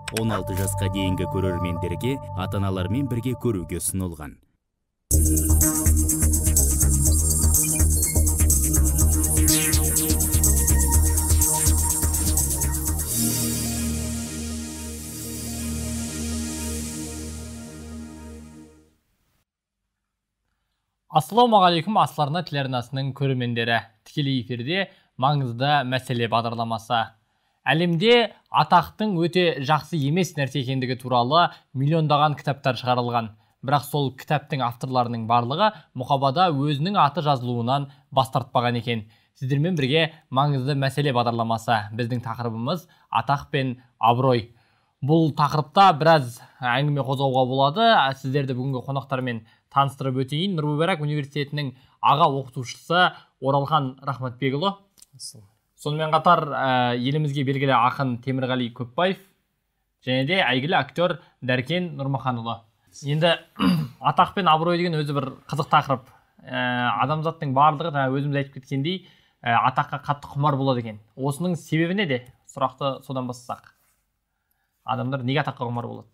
16 жасқа дейінгі көрермендерге ата-аналармен бірге көруге ұсынылған. Ассалаумағалейкум, Асларна телеарнасының көрермендері. Тікелей эфирде маңызды мәселе бағдарламасы. Әлемде атақтың өте жақсы емес нәрсе екендігі туралы миллиондаған кітаптар шығарылған. Бірақ сол кітаптың авторларының барлығы мұқабада өзінің аты жазылуынан бас тартпаған екен. Сіздермен бірге маңызды мәселе бағдарламасы. Біздің тақырыбымыз атақ пен абырой. Бұл тақырыпта біраз әңгіме қозғауға болады. Сіздерді бүгінгі қонақтармен таныстырып өтейін. Нұр-Мүбарак университетінің аға оқытушысы Оралхан Рахматбекұлы. Сонымен қатар елімізге белгілі ақын Темірғали Көпбаев және де әйгілі актер Дәркен Нұрмаханұлы. Енді атақ пен абырой деген өзі бір қызық тақырып. Адамзаттың барлығы өзіміз айтып кеткендей атаққа қатты құмар болады екен. Осының себебі неде? Сұрақты содан бастасақ. Адамдар неге атаққа құмар болады?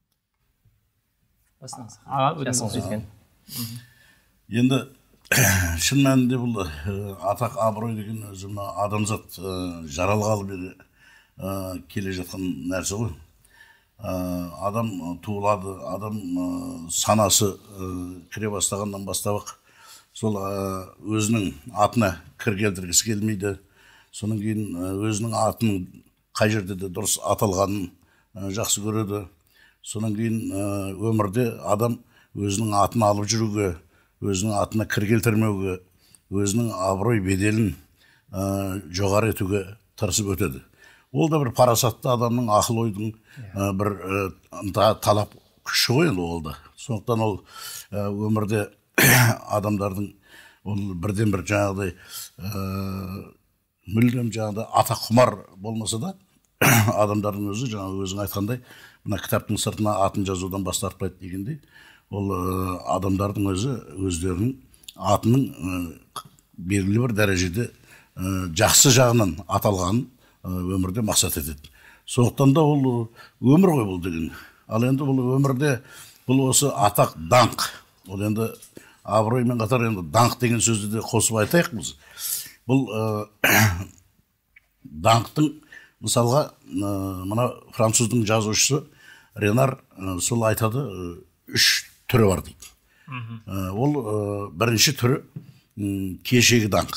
Енді шын мәнінде бұл атақ абырой деген өзі адамзат жаралғалы бері келе жатқан нәрсе ғой. Адам туылады, адам санасы кіре бастағаннан бастап сол өзінің атына кір келтіргісі келмейді. Содан кейін өзінің атының қай жерде де дұрыс аталғанын жақсы көреді. Содан кейін өмірде адам өзінің атын алып жүруге, өзінің атына кір келтірмеуге, өзінің абырой беделін жоғары етуге тырысып өтеді. Ол да бір парасатты адамның ақыл ойдың бір талап күші ғой енді ол да. Сондықтан ол өмірде адамдардың ол бірден бір жаңағыдай мүлдем жаңағыдай атақ құмар болмаса да адамдардың өзі жаңағы өзің айтқандай мына кітаптың сыртына атын жазудан бас тартпайды дегендей, ол адамдардың өзі өздерінің атының белгілі бір дәрежеде жақсы жағынан аталғанын өмірде мақсат етеді. Сондықтан да ол өмір ғой бұл деген. Ал енді бұл өмірде бұл осы атақ, даңқ. Ол енді абыроймен қатар енді даңқ деген сөзді де қосып айтайық біз. Бұл даңқтың мысалға мына француздың жазушысы Ренар сол айтады, 3 түрі бар дейді. Ол бірінші түрі кешегі даңқ.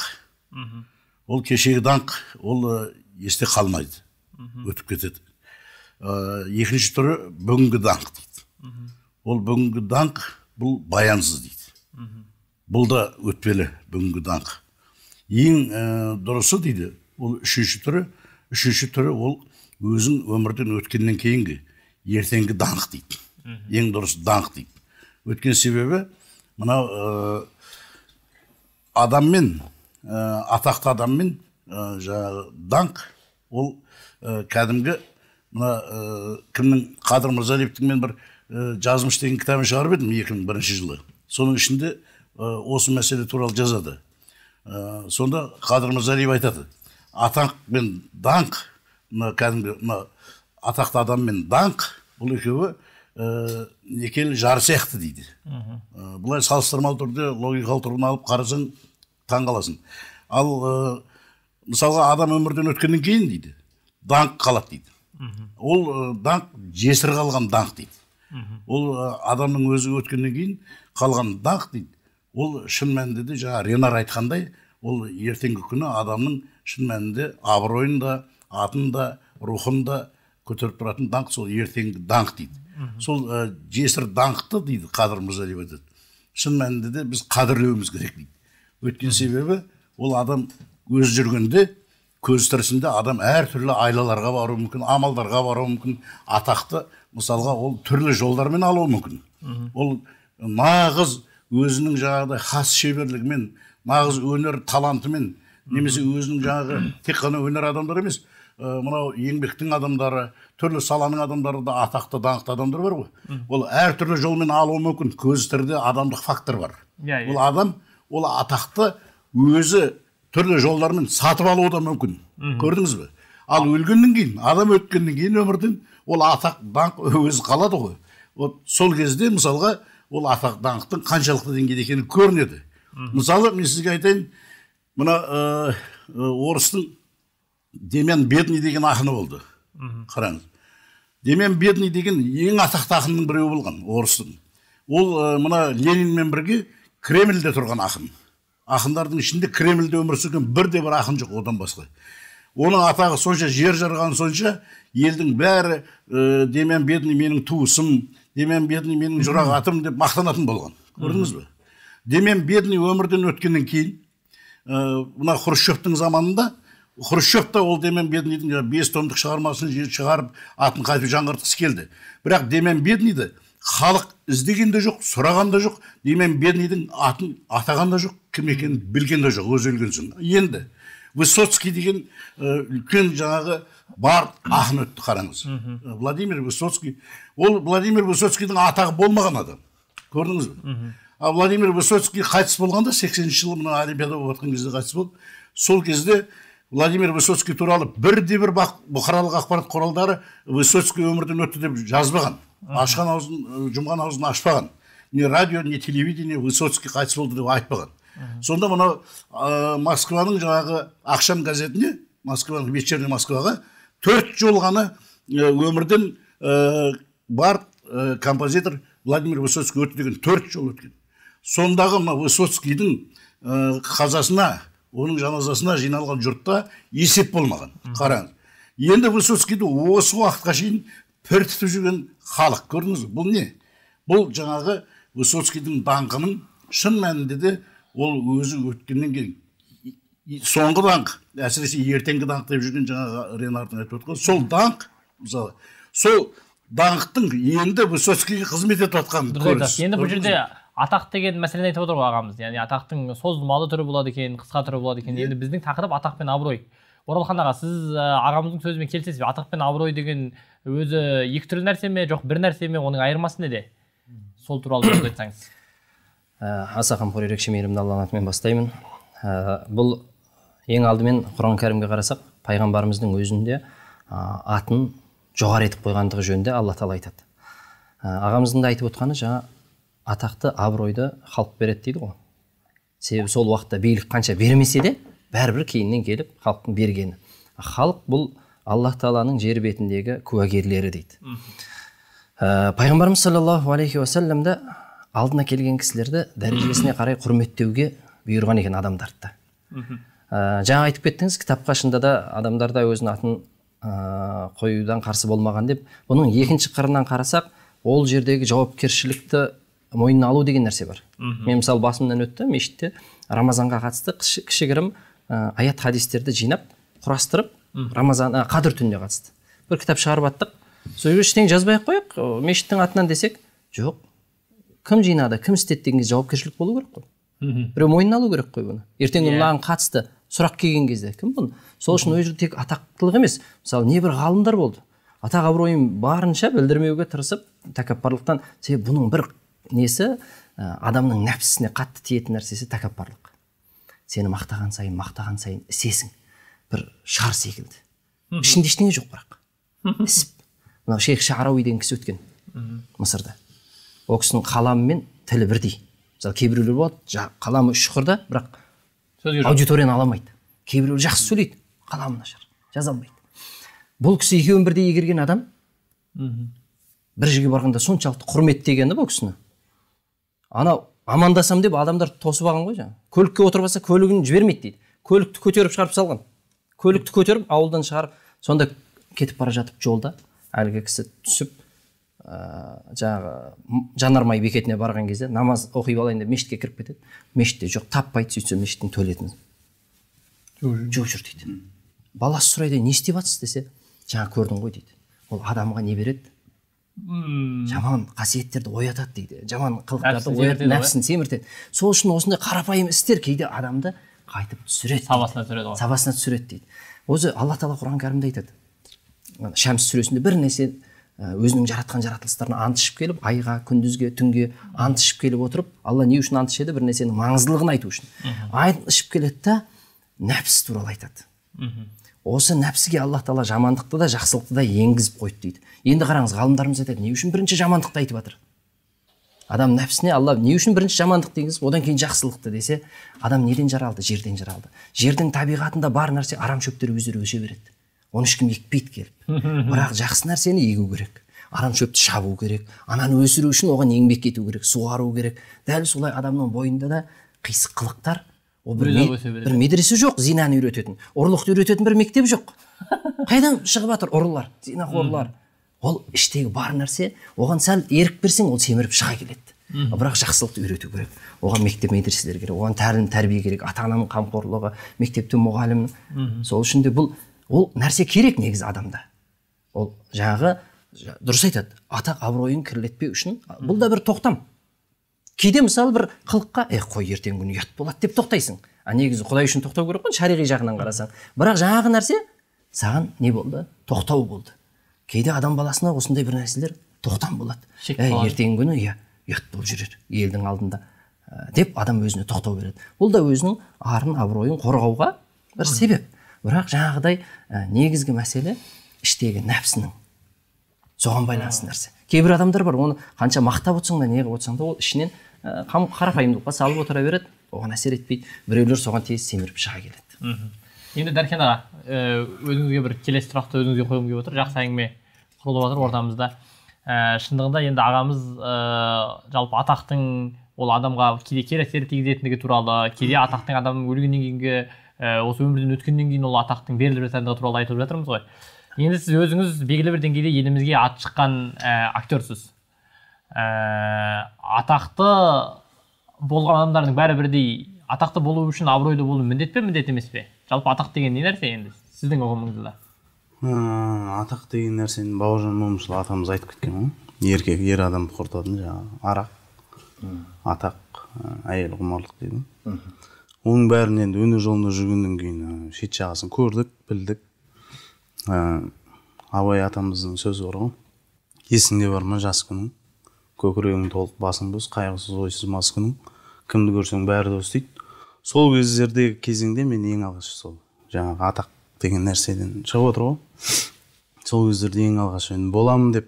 Ол кешегі даңқ ол есте қалмайды, өтіп кетеді. Екінші түрі бүгінгі даңқ дейді. Ол бүгінгі даңқ бұл баянсыз дейді. Бұл да өтпелі бүгінгі даңқ. Ең дұрысы дейді, ол үшінші түрі ол өзің өмірден өткеннен кейінгі ертеңгі даңқ дейді. Ең дұрыс даңқ дейді. Өткен себебі мынау адаммен, атақты адаммен жаңағы даңқ ол кәдімгі мына кімнің Қадыр Мырзалиевтің мен бір жазмыш деген кітабын шығарып едім 2001 жылы. Соның ішінде осы мәселе туралы жазады. Сонда Қадыр Мырзалиев айтады, атақ мен даңқ, кәдімгі атақты адам мен даңқ, бұл екеуі некелі жар сияқты дейді. Бұлай салыстырмалы түрде логикалық тұрғыдан алып қарасаң таң қаласың. Ал мысалға адам өмірден өткеннен кейін дейді, даңқ қалады дейді. Ол даңқ жесір қалған даңқ дейді. Ол адамның өзі өткеннен кейін қалған даңқ дейді. Ол шын мәнінде де жаңа Ренар айтқандай, ол ертеңгі күні адамның шын мәнінде абыройын да, атын да, рухын да көтеріп тұратын даңқ сол ертеңгі даңқ дейді. Сол жесір даңқты дейді Қадыр Мырзалиев айтады. Шын мәнінде де біз қадірлеуіміз керек дейді. Өткен себебі ол адам өз жүргенде, көз тірісінде адам әртүрлі айлаларға баруы мүмкін, амалдарға баруы мүмкін, атақты мысалға ол түрлі жолдармен алуы мүмкін. Ол нағыз өзінің жаңағыдай хас шеберлігімен, нағыз өнер талантымен, немесе өзінің жаңағы тек қана өнер адамдар емес, мынау еңбектің адамдары, түрлі саланың адамдары да атақты, даңқты адамдар бар ғой. Ол әртүрлі жолмен алуы мүмкін, көз тірде адамдық фактор бар. Ол адам, ол атақты өзі түрлі жолдармен сатып алуы да мүмкін. Көрдіңіз бе? Ал өлгеннен кейін, адам өткеннен кейін өмірден ол атақ даңқ өзі қалады ғой. Вот сол кезде мысалға ол атақ даңқтың қаншалықты деңгейде екені көрінеді. Мысалы мен сізге айтайын, мына орыстың Демьян Бедный деген ақыны болды. Қараңыз. Демьян Бедный деген ең атақты ақынның біреуі болған орыстың. Ол мына Ленинмен бірге Кремльде тұрған ақын. Ақындардың ішінде Кремльде өмір сүрген бірде-бір ақын жоқ одан басқа. Оның атағы сонша, жер жарған сонша, елдің бәрі Демьян Бедный менің туысым, Демьян Бедный менің жұрақ атым деп мақтанатын болған. Көрдіңіз бе? Демьян Бедный өмірден өткеннен кейін, мына Хрущевтің заманында, Хрущев та ол Демьян Бедныйдің 5 томдық шығармасын шығарып, атын қайтып жаңғыртқысы келді. Бірақ Демьян Бедныйды халық іздеген де жоқ, сұраған да жоқ, Демьян Бедныйдің атын атаған да жоқ, кім екенін білген де жоқ, өзі өлген соң. Енді Высоцкий деген үлкен жаңағы бар ақын өтті, қараңыз. Владимир Высоцкий. Ол Владимир Высоцкийдің атағы болмаған адам. Көрдіңіз бе? А Владимир Высоцкий қайтыс болғанда 80-ші жылы мына Олимпиада болып жатқан кезде қайтыс болды. Сол кезде Владимир Высоцкий туралы бірде-бір бұқаралық ақпарат құралдары Высоцкий өмірден өтті деп жазбаған. Ашқан аузын, жұмған аузын ашпаған. Не радио, не телевидение Высоцкий қайтыс болды деп айтпаған. Сонда мына Москваның жаңағы ақшам газетінде, Москваның вечерний Москваға 4 жол ғана өмірден бар композитор Владимир Высоцкий өтті деген 4 жол өткен. Сондағы Высоцкийдің қазасына, оның жаназасына жиналған жұртта есеп болмаған. Қараңыз. Енді Высоцкийді осы уақытқа шейін піртітіп жүрген халық. Көрдіңіз бе? Бұл не? Бұл жаңағы Высоцкийдің даңқының шын мәнінде де ол өзі өткеннен кейін соңғы даңқ, әсіресе ертеңгі даңқ деп жүрген жаңағы Ренардың айтып отқан, сол даңқ, мысалы, сол даңқтың енді Высоцкийге қызмет етіп жатқан көрініс. Енді бұл жерде атақ деген мәселені айтып отыр ғой ағамыз. Яғни атақтың созылмалы түрі болады екен, қысқа түрі болады екен. Енді біздің тақырып атақ пен абырой. Оралхан аға, сіз ағамыздың сөзімен келісесіз бе? Атақ пен абырой деген өзі екі түрлі нәрсе ме, жоқ бір нәрсе ме, оның айырмасы неде? Сол туралы сөз айтсаңыз. Аса қамқор ерекше мейірімді Алланың атымен бастаймын. Бұл ең алдымен Құран кәрімге қарасақ, пайғамбарымыздың өзінде атын жоғары етіп қойғандығы жөнінде Алла тағала айтады. Ағамыздың да айтып отқаны жаңа атақты, абыройды халық береді дейді ғой. Себебі сол уақытта билік қанша бермесе де, бәрібір кейіннен келіп халықтың бергені. Халық бұл Аллах тағаланың жер бетіндегі куәгерлері дейді. Пайғамбарымыз саллаллаху алейхи уассаламда алдына келген кісілерді дәрежесіне қарай құрметтеуге бұйырған екен адамдарды. Жаңа айтып кеттіңіз, кітапқа шында да адамдарда өзінің атын қоюдан қарсы болмаған деп. Бұның екінші қырынан қарасақ, ол жердегі жауапкершілікті мойнына алу деген нәрсе бар. Мен мысалы басымнан өтті, мешітте Рамазанға қатысты кішігірім аят хадистерді жинап, құрастырып, Рамазан қадір түніне қатысты. Бір кітап шығарып аттық. Сол ештеңе жазбай-ақ қояйық, мешіттің атынан десек, жоқ. Кім жинады, кім істеді деген жауапкершілік болу керек қой. Біреу мойнына алу керек қой бұны. Ертең мынаған қатысты сұрақ келген кезде кім бұны? Сол үшін өзі тек атақтылық емес. Мысалы, небір ғалымдар болды. Атақ абыройын барынша білдірмеуге тырысып, тәкаппарлықтан, себебі бұның бір несі адамның нәпсісіне қатты тиетін нәрсесі тәкаппарлық. Сені мақтаған сайын ісесің. Бір шар секілді. Ішінде ештеңе жоқ бірақ. Ісіп. Мынау Шейх Шаарауи деген кісі өткен Мысырда. Ол кісінің қаламы мен тілі бірдей. Мысалы, кейбіреулер болады, қаламы шұқырда, бірақ аудиторияны аламайды. Кейбіреулер жақсы сөйлейді, қаламы нашар, жаза алмайды. Бұл кісі екеуін бірдей егерген адам, бір жерге барғанда соншалықты құрметтегені бұл кісіні. Анау амандасам деп адамдар тосып алған ғой жаңа. Көлікке отырбаса көлігін жібермейді дейді. Көлікті көтеріп шығарып салған. Көлікті көтеріп ауылдан шығарып, сонда кетіп бара жатып жолда әлгі кісі түсіп жанармай бекетіне барған кезде намаз оқи алайын деп мешітке кіріп кетеді. Мешітте жоқ, таппайды, сөйтсе мешіттің төлетін жоқ жүр дейді. Баласы сұрайды, не істеп жатсыз десе, жаңа көрдің ғой дейді. Ол адамға не береді? Жаман қасиеттерді оятады дейді. Жаман қылықтарды оятады, нәпсін семіртеді. Сол үшін осындай қарапайым істер кейде адамды қайтып түсіреді. Сабасына түсіреді дейді. Өзі Алла тағала Құран кәрімде айтады. Шәмс сүресінде бір нәрсе өзінің жаратқан жаратылыстарына ант ішіп келіп, айға, күндізге, түнге ант ішіп келіп отырып, Алла не үшін ант ішеді? Бір нәрсенің маңыздылығын айту үшін. Ант ішіп келеді да нәпс туралы айтады. осы нәпсіге Алла Тағала жамандықты да жақсылықты да енгізіп қойды дейді. Енді қараңыз, ғалымдарымыз айтады, не үшін бірінші жамандықты айтып жатыр? Адам нәпсіне Алла не үшін бірінші жамандықты енгізіп, одан кейін жақсылықты десе, адам неден жаралды? Жерден жаралды. Жердің табиғатында бар нәрсе арам шөптер өздері өсе береді. Оны ешкім екпейді келіп. Бірақ жақсы нәрсені егу керек. Арам шөпті шабу керек. Ананы өсіру үшін оған еңбек ету керек, суару керек. Дәл солай адамның бойында да қисық қылықтар, бір медресе жоқ, зинаны үйрететін, ұрлықты үйрететін бір мектеп жоқ. Қайдан шығып жатыр ұрылар, зинақорлар? Ол іштегі бар нәрсе, оған сәл ерік берсең, ол семіріп шыға келеді. Бірақ жақсылықты үйрету керек. Оған мектеп медреселер керек, оған тәлім тәрбие керек, ата-ананың қамқорлығы, мектепте мұғалімнің. Сол үшін де ол нәрсе керек негізі адамда. Ол жаңағы дұрыс айтады, атақ абыройын кірлетпеу үшін бұл да бір тоқтам. Кейде мысалы бір қылыққа, қой ертең күні ұят болады деп тоқтайсың. Негізі Құдай үшін тоқтау керек қой, шариғи жағынан қарасаң. Бірақ жаңағы нәрсе саған не болды? Тоқтау болды. Кейде адам баласына осындай бір нәрселер тоқтам болады. Ертең күні ұят болып жүреді елдің алдында деп адам өзіне тоқтау береді. Бұл да өзінің арын, абыройын қорғауға бір себеп. Бірақ жаңағыдай негізгі мәселе іштегі нәпсінің соған байланысты нәрсе. Кейбір адамдар бар, оны қанша мақтап отырсаң да, неғып отырсаң да, ол ішінен қарапайымдылыққа салып отыра береді, оған әсер етпейді. Біреулер соған тез семіріп шыға келеді. Енді Дәркен аға, өзіңізге бір келесі сұрақты өзіңізге қойғым келіп отыр. Жақсы әңгіме құрылып жатыр ортамызда. Шындығында енді ағамыз жалпы атақтың ол адамға кейде кері әсер тигізетіндігі туралы, кейде атақтың адамның өлгеннен кейінгі осы өмірден өткеннен кейін ол атақтың беріліп жататындығы туралы айтып жатырмыз ғой. Енді сіз өзіңіз белгілі бір деңгейде елімізге аты шыққан актерсіз. Атақты болған адамдардың бәрі бірдей атақты болу үшін абыройлы болу міндет пе, міндет емес пе? Жалпы атақ деген не нәрсе енді сіздің ұғымыңызда? Атақ деген нәрсені Бауыржан Момышұлы атамыз айтып кеткен ғой. Еркек ер адамды құртатын жаңағы арақ, атақ, әйел құмарлық дейді. Оның бәрін енді өнер жолында жүргеннен кейін шет жағасын көрдік, білдік. Абай атамыздың сөзі бар ғой. Есіңде бар ма жас күнің? Көкірегің толық басың бос, қайғысыз ойсыз мас күнің. Кімді көрсең бәрі дос дейді. Сол кездердегі кезеңде мен ең алғаш сол жаңағы атақ деген нәрседен шығып отыр ғой. Сол кездерде ең алғаш мен боламын деп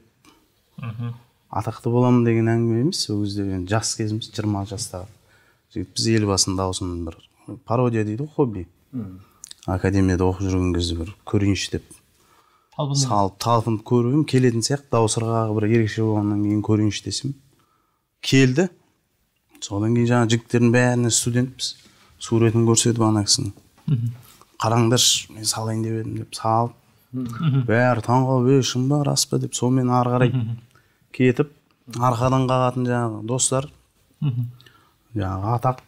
атақты боламын деген әңгіме емес. Сол кезде жас кезіміз 20 жастағы жігітпіз, елбасының дауысымен бір пародия дейді ғой, хобби. Академияда оқып жүрген кезде бір көрейінші деп салып талпынып көріп келетін сияқты, дауыс ырғағы бір ерекше болғаннан кейін көрейінші десем келді. Содан кейін жаңа жігіттердің бәріне студентпіз, суретін көрсетіп ана кісінің. Қараңдаршы, мен салайын деп едім деп салып, бәрі таңғалып, шын ба, рас па деп сонымен ары қарай кетіп, арқадан қағатын жаңағы достар, жаңағы атақ,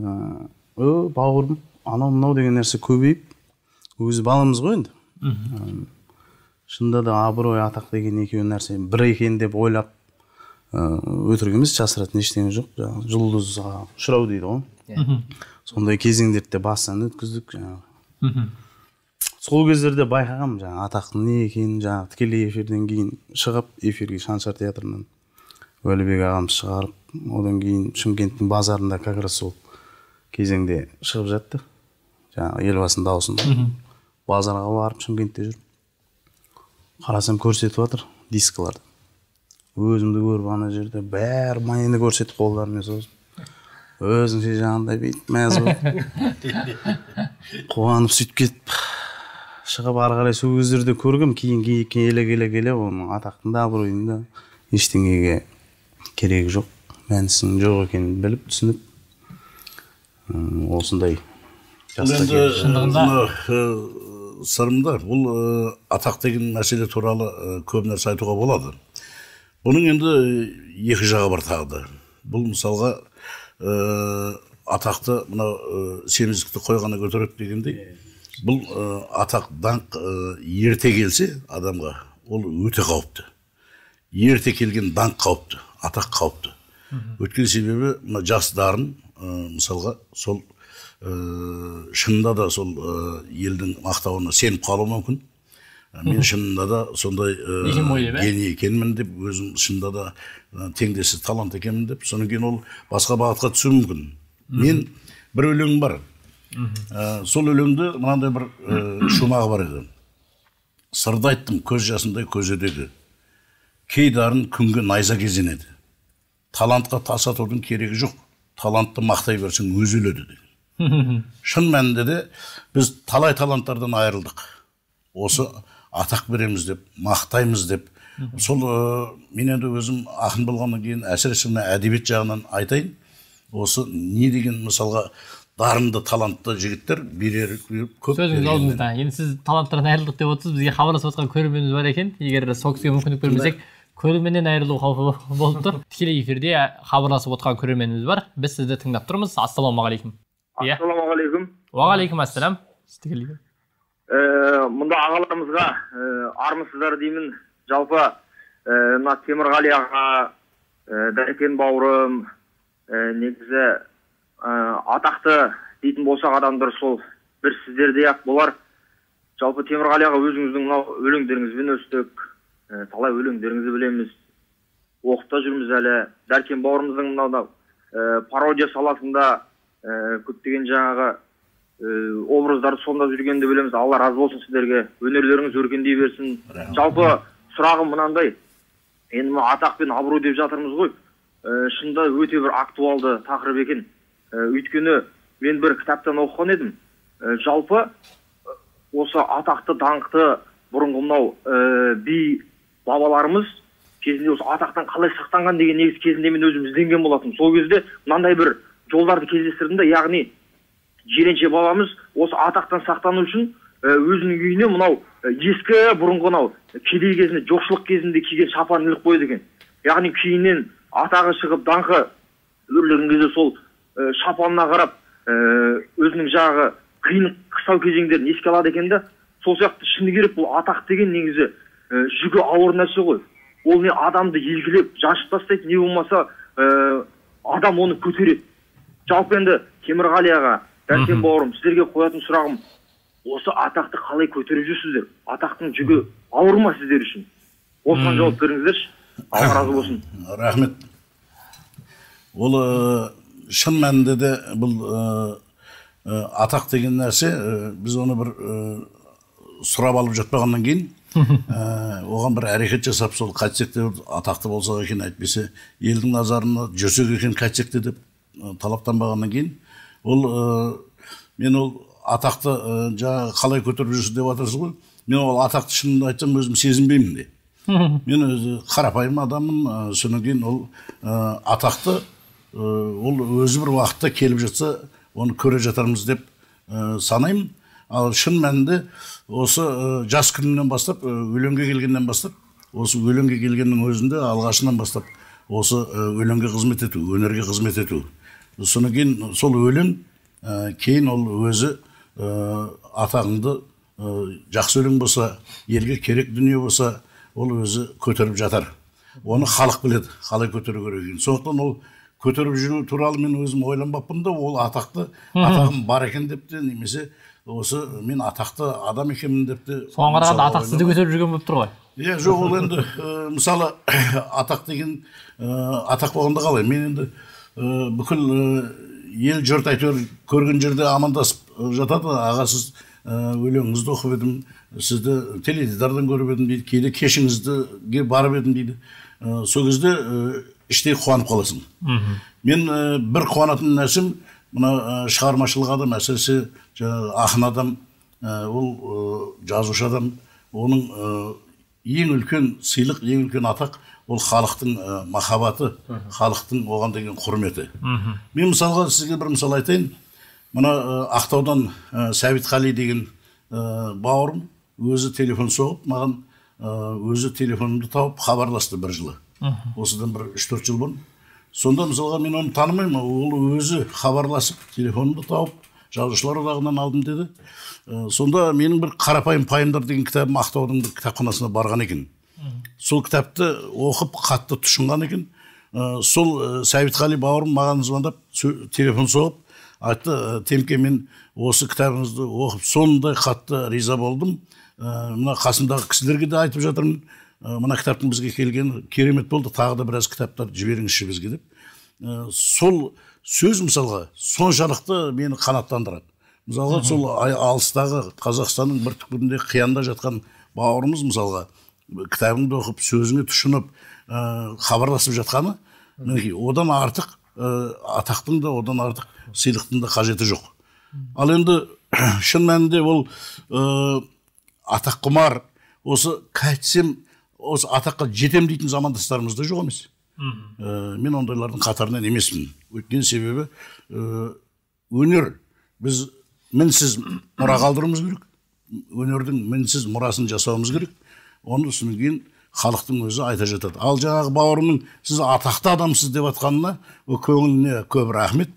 бауырым, анау мынау деген нәрсе көбейіп, өзі баламыз ғой енді. Шында да абырой, атақ деген екеуі нәрсе бір екен деп ойлап өтірік емес, жасыратын ештеңе жоқ. Жұлдызға ұшырау дейді ғой. Сондай кезеңдерде бастан өткіздік жаңағы. Сол кездерде байқағам жаңағы атақтың не екенін, жаңағы тікелей эфирден кейін шығып, эфирге Шаншар театрынан Уәлібек ағамыз шығарып, одан кейін Шымкенттің базарында как раз сол кезеңде шығып жатты. Жаңағы елбасының дауысында. Базарға барып Шымкентте жүріп қарасам көрсетіп жатыр дискаларды. Өзімді көріп ана жерде бәрі майыны көрсетіп қолдарымен созып. Өзіңше жаңағындай бүйтіп мәз болып. Қуанып сөйтіп кетіп шығып ары қарай сол кездерде көргем, кейін келе оның атақтың да абыройдың да ештеңеге керегі жоқ, мәнісінің жоқ екенін біліп түсініп осындай шындығында сырымда бұл атақ деген мәселе туралы көп нәрсе айтуға болады. Бұның енді екі жағы бар тағы да. Бұл мысалға атақты мына семіздікті қойғана көтереді дегендей, бұл атақ даңқ ерте келсе адамға ол өте қауіпті. Ерте келген даңқ қауіпті, атақ қауіпті. Өткен себебі мына жас дарын мысалға сол шынында да сол елдің мақтауына сеніп қалуы мүмкін. Мен шынында да сондай гений екенмін деп, өзім шынында да теңдессіз талант екенмін деп, содан кейін ол басқа бағытқа түсуі мүмкін. Мен бір өлеңім бар. Сол өлеңде мынандай бір шумағы бар еді. Сырды айттым көз жасындай көзедегі, кей дарын күнге найза кезенеді. Талантқа тас атудың керегі жоқ, талантты мақтай берсең өзі өледі деген. Шын мәнінде де біз талай таланттардан айырылдық. Осы атақ береміз деп, мақтаймыз деп. Сол мен енді өзім ақын болғаннан кейін әсіресе әдебиет жағынан айтайын. Осы не деген мысалға дарынды талантты жігіттер берер көп. Сөзіңіз алдыңызда. Енді сіз таланттардан айырылдық деп отырсыз, бізге хабарласып отқан көрерменіміз бар екен. Егер сол кісіге мүмкіндік бермесек, көрерменнен айырылу қаупі болып тұр. Тікелей эфирде хабарласып отқан көрерменіміз бар. Біз сізді тыңдап тұрмыз. Ассалаумағалейкум. Ассалаумағалейкум. Уағалейкум ассалам. Мұнда ағаларымызға армысыздар деймін. Жалпы мына Темірғали аға, Дәрекен бауырым, негізі атақты дейтін болсақ адамдар сол бір сіздердей-ақ болар. Жалпы Темірғали аға, өзіңіздің мынау өлеңдеріңізбен өстік, талай өлеңдеріңізді білеміз, оқыта жүрміз әлі. Дәрекен бауырымыздың мынау пародия саласында көптеген жаңағы образдарды сомдап жүргенді білеміз. Алла разы болсын сіздерге, өнерлеріңіз өркендей берсін. Жалпы сұрағым мынандай, енді атақ пен абырой деп жатырмыз ғой, шынында өте бір актуалды тақырып екен. Өйткені мен бір кітаптан оқыған едім. Жалпы осы атақты даңқты бұрынғы мынау би бабаларымыз кезінде осы атақтан қалай сақтанған деген негіз кезінде мен өзім ізденген болатым. Сол кезде мынандай бір жолдарды кездестірдім де, яғни Жиренше бабамыз осы атақтан сақтану үшін өзінің үйіне мынау ескі бұрынғы мынау кедей кезінде, жоқшылық кезінде киген шапан іліп қойды екен. Яғни кейіннен атағы шығып даңқы өрлеген кезде сол шапанына қарап өзінің жағы қиын қыстау кезеңдерін еске алады екен де. Сол сияқты шыны керек бұл атақ деген негізі жүгі ауыр нәрсе ғой. Ол не адамды елгілеп жаншып тастайды, не болмаса адам оны көтереді. Жалпы енді Темірғали аға, Дәрекен бауырым, сіздерге қоятын сұрағым, осы атақты қалай көтеріп жүрсіздер? Атақтың жүгі ауыр ма сіздер үшін? Осыған жауап беріңіздерші. Алла разы болсын. Рахмет. Ол шын мәнінде де бұл атақ деген нәрсе, біз оны бір сұрап алып жатпағаннан кейін, оған бір әрекет жасап, сол қайтсек те атақты болсақ екен, әйтпесе елдің назарына жүрсек екен қайтсек те деп талаптанбағаннан кейін, мен ол атақты қалай көтеріп жүрсіз деп жатырсыз ғой, мен ол атақты шынымды айтсам өзім сезінбеймін де. Мен өзі қарапайым адаммын, содан кейін ол атақты ол өзі бір уақытта келіп жатса, оны көре жатармыз деп санаймын. Ал шын мәнінде осы жас күнімнен бастап, өлеңге келгеннен бастап, осы өлеңге келгеннің өзінде алғашынан бастап, осы өлеңге қызмет ету, өнерге қызмет ету. Содан кейін сол өлең, кейін ол өзі атағыңды жақсы өлең болса, елге керек дүние болса, ол өзі көтеріп жатар. Оны халық біледі, қалай көтеру керек екенін. Сондықтан ол көтеріп жүру туралы мен өзім ойланбаппын да, ол атақты, атағым бар екен деп те, немесе осы мен атақты адам екенмін деп те. Соған қарағанда атақ сізді көтеріп жүрген болып тұр ғой. Иә, жоқ, ол енді мысалы атақ деген атақ болғанда қалай? Мен енді бүкіл ел жұрт әйтеуір көрген жерде амандасып жатады. Аға, сіз өлеңіңізді оқып едім, сізді теледидардан көріп едім дейді, кейде кешіңізді барып едім дейді. Сол кезде іштей қуанып қаласың. Мен бір қуанатын нәрсем, мына шығармашылық адам, әсіресе ақын адам, ол жазушы адам, оның ең үлкен сыйлық, ең үлкен атақ, ол халықтың махаббаты, халықтың оған деген құрметі. Мен мысалға сізге бір мысал айтайын. Мына Ақтаудан Сәбитқали деген бауырым өзі телефон соғып, маған өзі телефонымды тауып хабарласты бір жылы. Осыдан бір 3-4 жыл бұрын. Сонда мысалға мен оны танымаймын, ол өзі хабарласып, телефонымды тауып, жазушылар одағынан алдым деді. Сонда менің бір қарапайым пайымдар деген кітабым Ақтаудың кітапханасына барған екен. Сол кітапты оқып, қатты тұшынған екен. Сол Сәбитқали бауырым маған звондап, телефон соғып, айтты, Темке, мен осы кітабыңызды оқып, сондай қатты риза болдым. Мына қасымдағы кісілерге де айтып жатырмын. Мына кітаптың бізге келгені керемет болды, тағы да біраз кітаптар жіберіңізші бізге деп. Сол сөз мысалға соншалықты мені қанаттандырады. мысалға сол алыстағы Қазақстанның бір түкпірінде қиянда жатқан бауырымыз мысалға кітабыңды оқып сөзіңе тұшынып хабарласып жатқаны, мінекей одан артық атақтың да одан артық сыйлықтың да қажеті жоқ. Ал енді шын мәнінде ол атақ құмар, осы қайтсем осы атаққа жетем дейтін замандастарымыз да жоқ емес. Мен ондайлардың қатарынан емеспін. Өйткені себебі өнер біз мінсіз мұра қалдыруымыз керек. Өнердің мінсіз мұрасын жасауымыз керек. Оны содан кейін халықтың өзі айта жатады. Ал жаңағы бауырымның сіз атақты адамсыз деп атқанына көңіліне көп рахмет.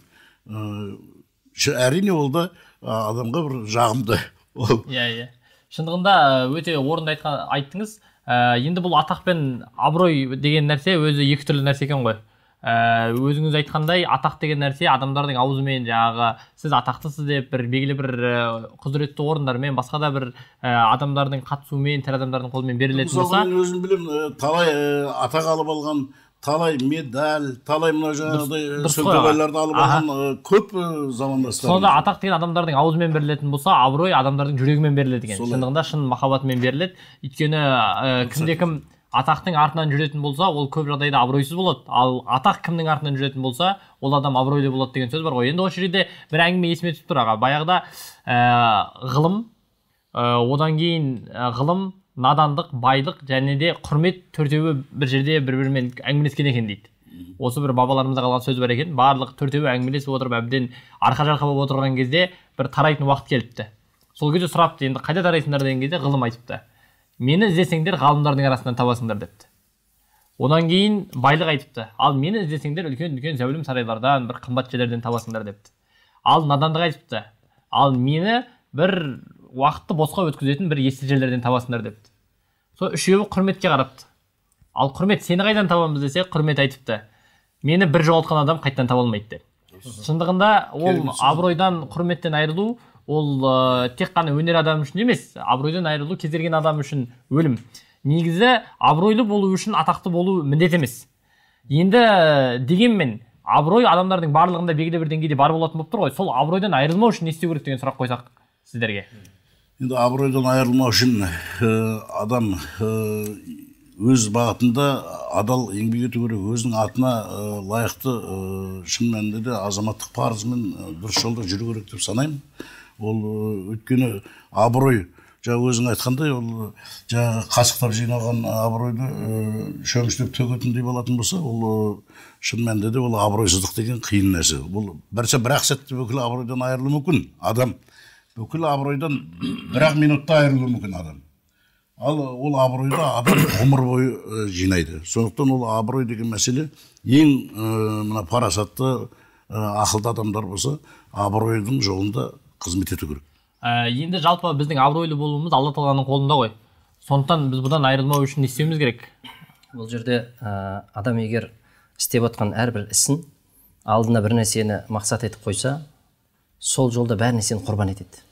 Әрине ол да адамға бір жағымды. Иә. Шындығында өте орынды айттыңыз. Енді бұл атақ пен абырой деген нәрсе өзі екі түрлі нәрсе екен ғой. Өзіңіз айтқандай атақ деген нәрсе адамдардың аузымен жаңағы сіз атақтысыз деп бір белгілі бір құзыретті орындармен басқа да бір адамдардың қатысуымен тірі адамдардың қолымен берілетін болса, мен өзім білемін, талай атақ алып алған, талай медаль, талай мына жаңағыдай сөмкебайларды алып алған көп замандастар. Сонда атақ деген адамдардың аузымен берілетін болса, абырой адамдардың жүрегімен беріледі екен. Шындығында шын махаббатымен беріледі. Өйткені кімде-кім атақтың артынан жүретін болса, ол көп жағдайда абыройсыз болады. Ал атақ кімнің артынан жүретін болса, ол адам абыройлы болады деген сөз бар ғой. Енді осы жерде бір әңгіме есіме түсіп тұр аға. Баяғыда ғылым, одан кейін ғылым, надандық, байлық және де құрмет төртеуі бір жерде бір-бірімен әңгімелескен екен дейді. Осы бір бабаларымызда қалған сөз бар екен. Барлық төртеуі әңгімелесіп отырып әбден арқа-жарқа болып отырған кезде бір тарайтын уақыт келіпті. Сол кезде сұрапты, енді қайда тарайсыңдар деген кезде ғылым айтыпты. Мені іздесеңдер ғалымдардың арасынан табасыңдар депті. Одан кейін байлық айтыпты. Ал мені іздесеңдер үлкен-үлкен зәулім сарайлардан, бір қымбат жерлерден табасыңдар депті. Ал надандық айтыпты. Ал мені бір уақытты босқа өткізетін бір есті жерлерден табасыңдар депті. Сол үшеуі құрметке қарапты. Ал құрмет сені қайдан табамыз десе, құрмет айтыпты. Мені бір жоғалтқан адам қайттан таба алмайды деп. Шындығында ол абыройдан, құрметтен айырылу ол тек қана өнер адамы үшін емес, абыройдан айырылу кез келген адам үшін өлім. Негізі абыройлы болу үшін атақты болу міндет емес. Енді дегенмен абырой адамдардың барлығында белгілі бір деңгейде бар болатын болып тұр ғой. Сол абыройдан айырылмау үшін не істеу керек деген сұрақ қойсақ сіздерге. Енді абыройдан айырылмау үшін адам өз бағытында адал еңбек ету керек, өзінің атына лайықты шын мәнінде де азаматтық парызымен дұрыс жолда жүру керек деп санаймын. Ол өйткені абырой, жаңа өзің айтқандай, ол жаңа қасықтар жиналған абыройды шөміштеп төгетіндей болатын болса, ол шын мәнінде де ол абыройсыздық деген қиын нәрсе. Бұл бір-ақ сәтте бүкіл абыройдан айырылуы мүмкін. Адам бүкіл абыройдан бір-ақ минутта айырылуы мүмкін адам. Ал ол абыройды адам ғұмыр бойы жинайды. Сондықтан ол абырой деген мәселе ең мына парасатты ақылды адамдар болса, абыройдың жолында қызмет ету керек. Енді жалпы біздің абыройлы болуымыз Алла Тағаланың қолында ғой. Сондықтан біз бұдан айырылмау үшін не істеуіміз керек? Бұл жерде адам егер істеп отқан әрбір ісін алдына бір нәрсені мақсат етіп қойса, сол жолда бәр нәрсені құрбан етеді.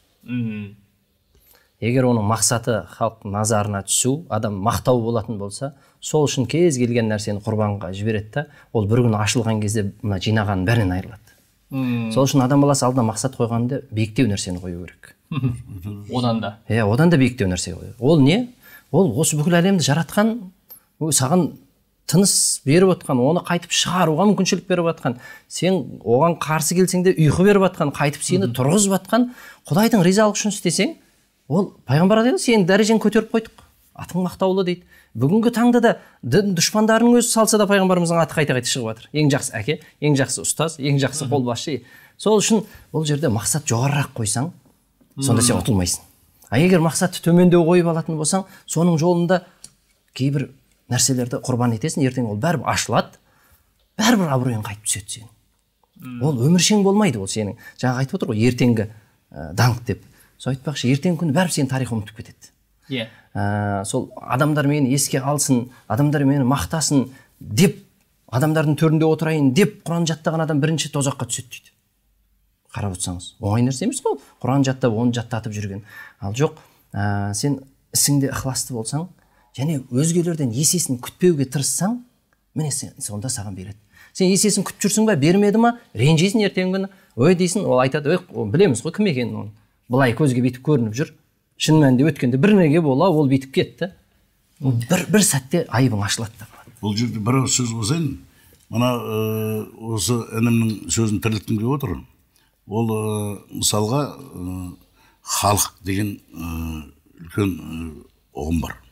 Егер оның мақсаты халық назарына түсу, адам мақтау болатын болса, сол үшін кез келген нәрсені құрбанға жібереді да, ол бір күні ашылған кезде мына жинағанның бәрінен айырылады. Сол үшін адам баласы алдына мақсат қойғанда биіктеу нәрсені қою керек. Одан да. Одан да биіктеу нәрсе қою. Ол не? Ол осы бүкіл әлемді жаратқан, саған тыныс беріп отқан, оны қайтып шығаруға мүмкіншілік беріп отқан, сен оған қарсы келсең де ұйқы беріп отқан, қайтып сені тұрғызып отқан, Құдайдың ризалығы үшін істесең, ол пайғамбар айтады, сенің дәрежеңді көтеріп қойдық, атың мақтаулы дейді. Бүгінгі таңда да дін дұшпандарының өзі салса да пайғамбарымыздың аты қайта-қайта шығып жатыр. Ең жақсы әке, ең жақсы ұстаз, ең жақсы қолбасшы. Сол үшін бұл жерде мақсат жоғарырақ қойсаң, сонда сен ұтылмайсың. А егер мақсатты төмендеу қойып алатын болсаң, соның жолында кейбір нәрселерді құрбан етесің, ертең ол бәрібір ашылады, бәрібір абыройың қайтып түседі сенің. Ол өміршең болмайды, ол сенің. Жаңа айтып отыр ғой, ертеңгі даңқ деп. Сол айтпақшы, ертеңгі күні бәрібір сенің тарихы ұмытып кетеді. Сол адамдар мені еске алсын, адамдар мені мақтасын деп, адамдардың төрінде отырайын деп Құран жаттаған адам бірінші тозаққа түседі дейді. Қарап отырсаңыз, оңай нәрсе емес қой, Құран жаттап, оны жаттатып жүрген. Ал жоқ, сен ісіңде ықыласты болсаң, және өзгелерден есесін күтпеуге тырыссаң, міне сонда саған береді. Сен есесін күтіп жүрсің ба, бермеді ма, ренжисің ертеңгі күні, ой дейсің, ол айтады, ой білеміз ғой кім екенін, оны былай көзге бүйтіп көрініп жүр, шын мәнінде өткенде бір неге бола ол бүйтіп кетті, бір сәтте айыбың ашылады. Бұл жерде бір сөз қосайын, мына осы інімнің сөзін тірілткім келіп отыр. Ол мысалға халық деген үлкен ұғым бар.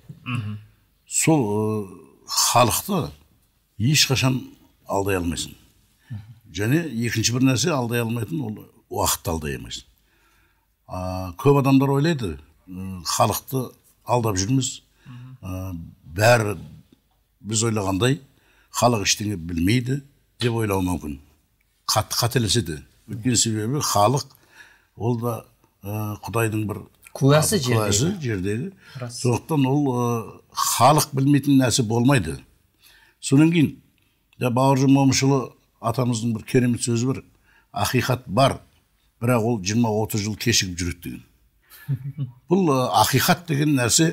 Сол халықты ешқашан алдай алмайсың. Және екінші бір нәрсе алдай алмайтын, ол уақытты алдай алмайсың. Көп адамдар ойлайды, халықты алдап жүрміз. Бәрі біз ойлағандай халық ештеңе білмейді деп ойлауы мүмкін. Қателеседі. Өйткені себебі халық ол да Құдайдың бір куәсі жердегі. Сондықтан ол халық білмейтін нәрсе болмайды. Содан кейін Бауыржан Момышұлы атамыздың бір керемет сөзі бар. Ақиқат бар, бірақ ол 20-30 жыл кешігіп жүреді деген. Бұл ақиқат деген нәрсе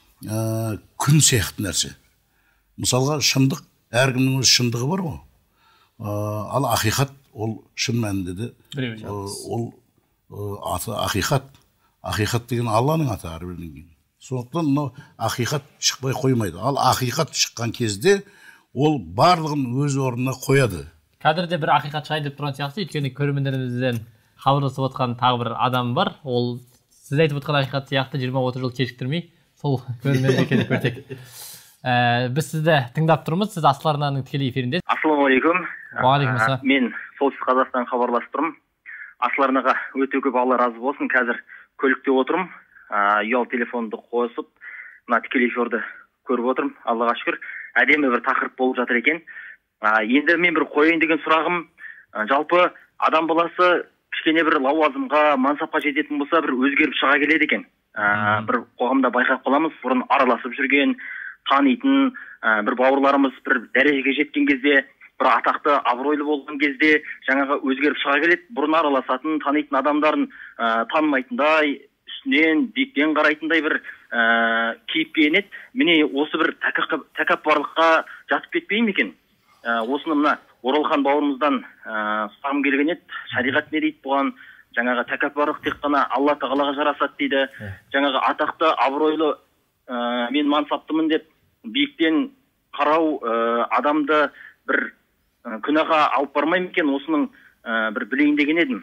күн сияқты нәрсе. Мысалға шындық, әркімнің өз шындығы бар ғой. Ал ақиқат ол шын мәнінде де ол аты ақиқат. Ақиқат деген Алланың аты әрбірінен кейін. Сондықтан мынау ақиқат шықпай қоймайды. Ал ақиқат шыққан кезде ол барлығын өз орнына қояды. Кадрде бір ақиқат шығайын деп тұрған сияқты, өйткені көрермендерімізден хабарласып отқан тағы бір адам бар. Ол сіз айтып отқан ақиқат сияқты 20-30 жыл кешіктірмей сол көрермендерге келіп көрсек. Біз сізді тыңдап тұрмыз. Сіз Асыл арнаның тікелей эфирінде. Ассалаумағалейкум. Уағалейкум. Мен солтүстік Қазақстан хабарласып тұрмын. Асыл арнаға өте көп Алла разы болсын. Қазір көлікте отырмын. Ұялы телефонды қосып, мына тікелей эфирді көріп отырмын. Аллаға шүкір. Әдемі бір тақырып болып жатыр екен. Енді мен бір қояйын деген сұрағым, жалпы адам баласы кішкене бір лауазымға, мансапқа жететін болса, бір өзгеріп шыға келеді екен. Бір қоғамда байқап қаламыз, бұрын араласып жүрген, танитын бір бауырларымыз бір дәрежеге жеткен кезде, бір атақты абыройлы болған кезде жаңағы өзгеріп шыға келеді. Бұрын араласатын, танитын адамдарын танымайтындай, үстінен биіктен қарайтындай бір кейіпке енеді. Міне осы бір тәкаппарлыққа жатып кетпей ме екен? Осыны мына Оралхан бауырымыздан сұрағым келген еді. Шариғат не дейді бұған? Жаңағы тәкаппарлық тек қана Алла тағалаға жарасады дейді. Жаңағы атақты абыройлы мен мансаптымын деп биіктен қарау адамды бір күнәға алып бармай ма екен? Осының бір білейін деген едім.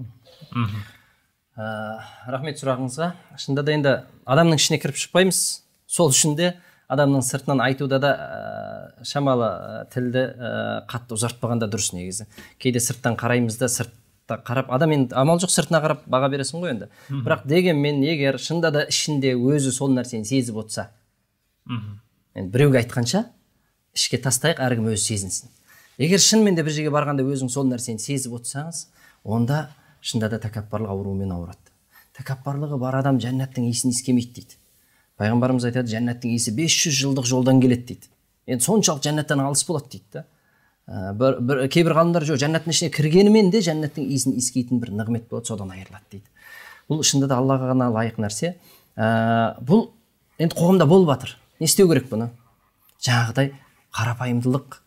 Рахмет сұрағыңызға. Шынында да енді адамның ішіне кіріп шықпаймыз. Сол үшін де адамның сыртынан айтуда да шамалы тілді қатты ұзартпағанда дұрыс негізі. Кейде сырттан қараймыз да, сыртта қарап, адам енді амал жоқ сыртына қарап баға бересің ғой енді. Бірақ дегенмен егер шынында да ішінде өзі сол нәрсені сезіп отса, енді біреуге айтқанша ішке тастайық, әркім өзі сезінсін. Егер шынымен де бір жерге барғанда өзің сол нәрсені сезіп отсаңыз, онда шында да тәкаппарлық ауруымен ауырады. Тәкаппарлығы бар адам жәннаттың иісін иіскемейді дейді. Пайғамбарымыз айтады, жәннаттың иісі 500 жылдық жолдан келеді дейді. Енді соншалық жәннаттан алыс болады дейді да. Кейбір ғалымдар жоқ, жәннаттың ішіне кіргенімен де жәннаттың иісін иіскейтін бір нығмет болады, содан айырылады дейді. Бұл шында да Аллаға ғана лайық нәрсе. Бұл енді қоғамда болып жатыр. Не істеу керек бұны? Жаңағыдай қарапайымдылыққа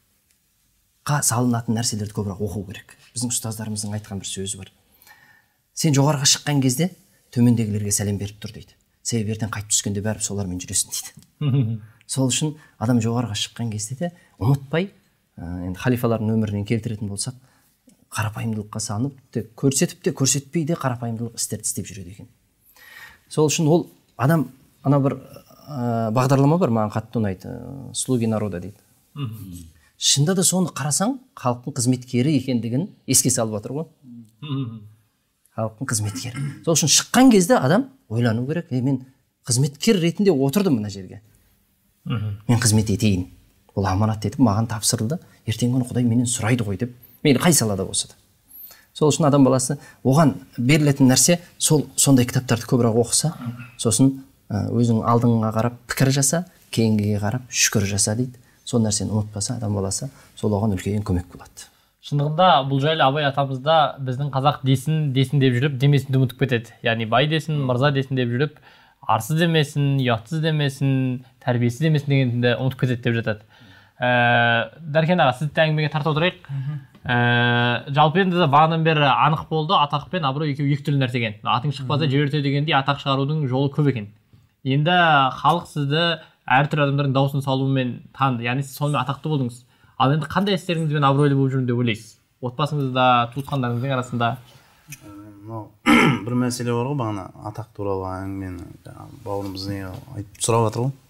салынатын нәрселерді көбірек оқу керек. Біздің ұстаздарымыздың айтқан бір сөзі бар. Сен жоғарыға шыққан кезде төмендегілерге сәлем беріп тұр дейді. Себебі ертең қайтып түскенде бәрі солармен жүресің дейді. Сол үшін адам жоғарыға шыққан кезде де ұмытпай, енді халифалардың өмірінен келтіретін болсақ, қарапайымдылыққа салынып, тек көрсетіп те көрсетпей де қарапайымдылық істерді істеп жүреді екен. Сол үшін ол адам, ана бір бағдарлама бар, маған қатты ұнайды, «Слуги народа» дейді. Шында да соны қарасаң, халықтың қызметкері екендігін еске салып жатыр ғой. Халықтың қызметкері. Сол үшін шыққан кезде адам ойлану керек, мен қызметкер ретінде отырдым мына жерге. Мен қызмет етейін. Бұл аманат етіп маған тапсырылды. Ертеңгі күні Құдай менен сұрайды ғой деп, мейлі қай салада болса да. Сол үшін адам баласы оған берілетін нәрсе сондай кітаптарды көбірек оқыса, сосын өзің алдыңға қарап пікір жаса, кейінгіге қарап шүкір жаса дейді. Сол нәрсені ұмытпаса адам баласы, сол оған үлкен көмек болады. Шындығында бұл жайлы Абай атамызда біздің қазақ десін деп жүріп, демесін ұмытып кетеді. Яғни бай десін, мырза десін деп жүріп, арсыз демесін, ұятсыз демесін, тәрбиесіз демесін дегенді ұмытып кетеді деп жатады. Дәркен аға, сізді әңгімеге тартып отырайық. Жалпы енді бағанадан бері анық болды, атақ пен абырой екеуі екі түрлі нәрсе екен. Атың шықпаса жер өрте дегендей атақ шығарудың жолы көп екен. Енді халық сізді әртүрлі адамдардың дауысын салуымен таныды, яғни сіз сонымен атақты болдыңыз. Ал енді қандай істеріңізбен абыройлы болып жүрмін деп ойлайсыз? Отбасыңызда, туысқандарыңыздың арасында? Бір мәселе бар ғой, бағана атақ туралы әңгімені бауырымыз не айтып сұрап жатыр ғой.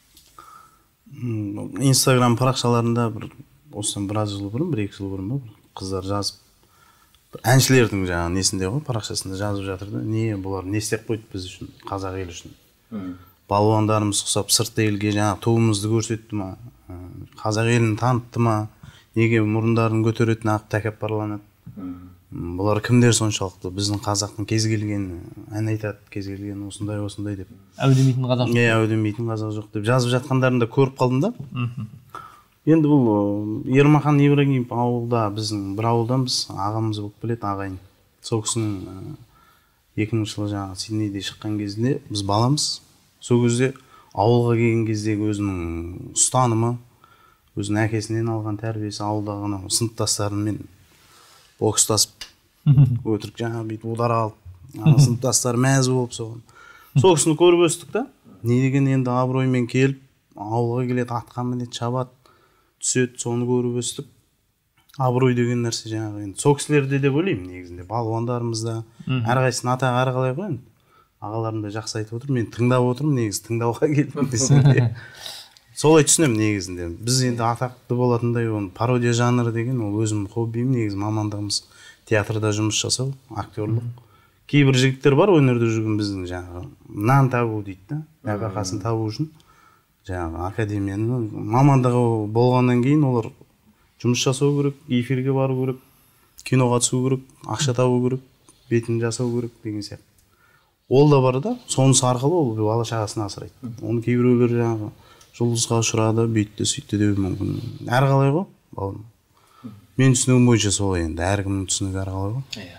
Инстаграм парақшаларында осыдан біраз жыл бұрын, 1-2 жыл бұрын қыздар жазып, әншілердің жаңағы несінде ғой, парақшасында жазып жатыр да, не бұлар не істеп қойды біз үшін, қазақ елі үшін. Балуандарымыз ұқсап сыртқы елге жаңағы туымызды көрсетті ма, қазақ елін танытты ма, неге мұрындарын көтеретін ақ тәкаппарланады. Бұлар кімдер соншалықты, біздің қазақтың кез келген ән айтады, кез келген осындай деп. Әудемейтін қазақ жоқ. Әудемейтін қазақ жоқ деп жазып жатқандарында көріп қалдым да. Енді бұл Ермахан Ибрагимов ауылда, біздің бір ауылданбыз, ағамыз болып біледі, ағайын. Сол кісінің 2000 жылы жаңағы Сиднейде шыққан кезінде біз баламыз. Сол кезде ауылға келген кездегі өзінің ұстанымы, өзінің әкесінен алған тәрбиесі, ауылдағы сыныптастарымен бокстасып өтірік жаңағы бүйтіп удар алып, сыныптастар мәз болып соған. Сол кісіні көріп өстік та, не деген енді абыроймен келіп, ауылға келеді, атқа мінеді, шабады, түседі, соны көріп өстік. Абырой деген нәрсе жаңағы енді сол кісілерде деп ойлаймын негізінде, балуандарымызда, әрқайсысын атағы әрқалай ғой енді. Ағаларым да жақсы айтып отыр, мен тыңдап отырмын, негізі тыңдауға келдім десем. Солай түсінемін негізінде. Біз енді атақты болатындай оны пародия жанры деген ол өзім хоббиім, негізі мамандығымыз театрда жұмыс жасау, актерлық. Кейбір жігіттер бар өнерде жүрген біздің жаңағы нан табу дейді да, нәпақасын табу үшін жаңағы академияның мамандығы болғаннан кейін олар жұмыс жасау керек, эфирге бару керек, киноға түсу керек, ақша табу керек, бетін жасау керек деген сияқты. Ол да бар да, сонысы арқылы ол бала шағасын асырайды. Оны кейбіреулер жаңағы жұлдызға ұшырады, бүйтті, сөйтті деуі мүмкін. Әрқалай ғой, бауырым. Мен түсінігім бойынша солай енді, әркімнің түсінігі әрқалай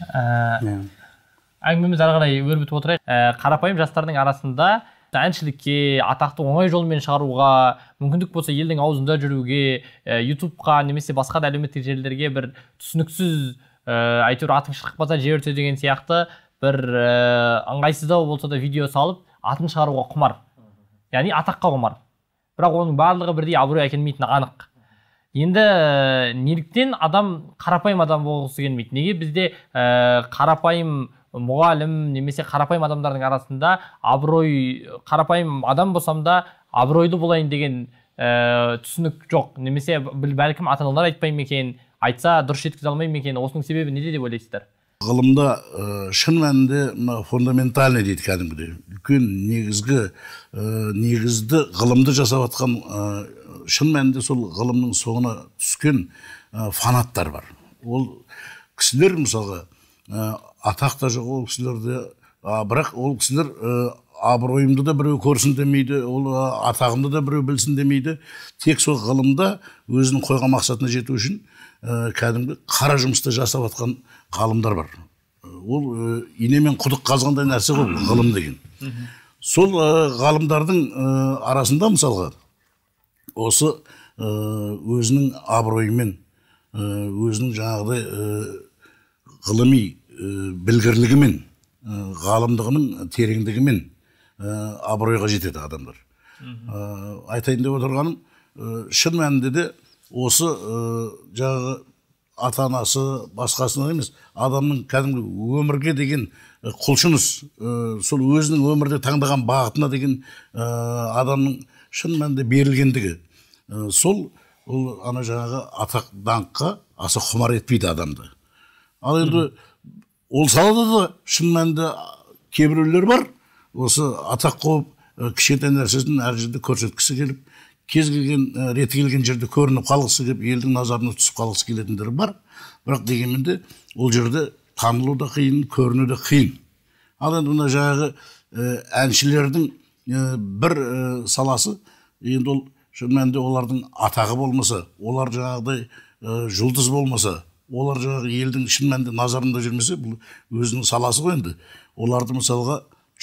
ғой. Әңгімеміз ары қарай өрбітіп отырайық. Қарапайым жастардың арасында әншілікке, атақты оңай жолмен шығаруға, мүмкіндік болса елдің аузында жүруге, ютубқа немесе басқа да әлеуметтік желілерге бір түсініксіз, әйтеуір атың шықпаса жер өрте деген сияқты бір ыңғайсыздау болса да видео салып, атын шығаруға құмар. Яғни атаққа құмар. Бірақ оның барлығы бірдей абырой әкелмейтіні анық. Енді неліктен адам қарапайым адам болғысы келмейді? Неге бізде қарапайым мұғалім немесе қарапайым адамдардың арасында абырой, қарапайым адам болсам да абыройлы болайын деген түсінік жоқ? Немесе бәлкім ата-аналар айтпай ма екен, айтса дұрыс жеткізе алмай ма екен? Осының себебі неде деп ойлайсыздар? Ғылымда шын мәнінде фундаментальный дейді кәдімгідей. Үлкен негізді ғылымды жасап жатқан шын мәнінде сол ғылымның соңына түскен фанаттар бар. Ол кісілер мысалға атақ та жоқ ол кісілерде, бірақ ол кісілер абыройымды да біреу көрсін демейді, ол атағымды да біреу білсін демейді. Тек сол ғылымда өзінің қойған мақсатына жету үшін кәдімгі қара жұмысты жасап жатқан ғалымдар бар. Ол инемен құдық қазғандай нәрсе ғой ғылым деген. Сол ғалымдардың арасында мысалға осы өзінің абыройымен, өзінің жаңағыдай ғылыми білгірлігімен, ғалымдығының тереңдігімен абыройға жетеді адамдар. Айтайын деп отырғаным, шын мәнінде де осы жаңағы ата-анасы басқасынан емес, адамның кәдімгі өмірге деген құлшыныс, сол өзінің өмірде таңдаған бағытына деген адамның шын мәнінде берілгендігі. Сол ана жаңағы атақ даңққа аса құмар етпейді адамды. Ал енді ол салада да шын мәнінде кейбіреулер бар, осы атақ қойып, кішкентай нәрсесін әр жерде көрсеткісі келіп, кез келген реті келген жерде көрініп қалғысы келіп, елдің назарына түсіп қалғысы келетіндер бар. Бірақ дегенмен ол жерде танылу да қиын, көріну да қиын. Ал енді мына жаңағы әншілердің бір саласы, енді ол шын мәнінде олардың атағы болмаса, олар жаңағыдай жұлдыз болмаса, олар жаңағы елдің шын мәнінде назарында жүрмесе, бұл өзінің саласы ғой енді. Оларды мысалға жұрт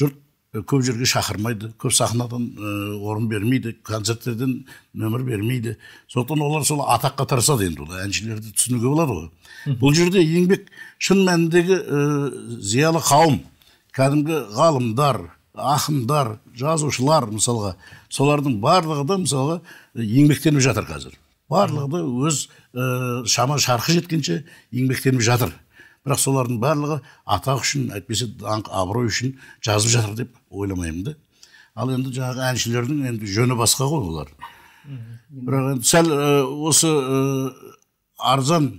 көп жерге шақырмайды, көп сахнадан орын бермейді, концерттерден нөмір бермейді. Сондықтан олар сол атаққа тырысады енді, ол әншілерді түсінуге болады ғой. Бұл жерде еңбек шын мәніндегі зиялы қауым, кәдімгі ғалымдар, ақындар, жазушылар мысалға, солардың барлығы да мысалға еңбектеніп жатыр қазір. Барлығы да өз шама шарқы жеткенше еңбектеніп жатыр. Бірақ солардың барлығы атақ үшін, әйтпесе даңқ, абырой үшін жазып жатыр деп ойламаймын да. Ал енді жаңағы әншілердің енді жөні басқа ғой олар. Бірақ енді сәл осы арзан